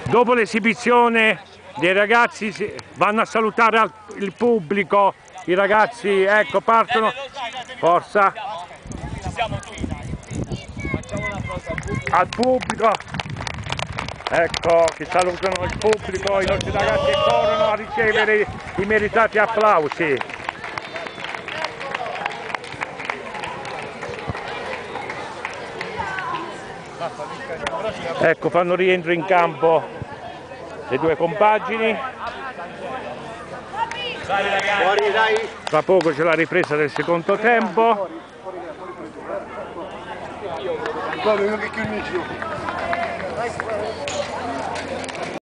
Dopo l'esibizione dei ragazzi vanno a salutare il pubblico, i ragazzi ecco partono, forza, al pubblico, ecco che salutano il pubblico, i nostri ragazzi corrono a ricevere i meritati applausi. Ecco, fanno rientro in campo le due compagini. Tra poco c'è la ripresa del secondo tempo.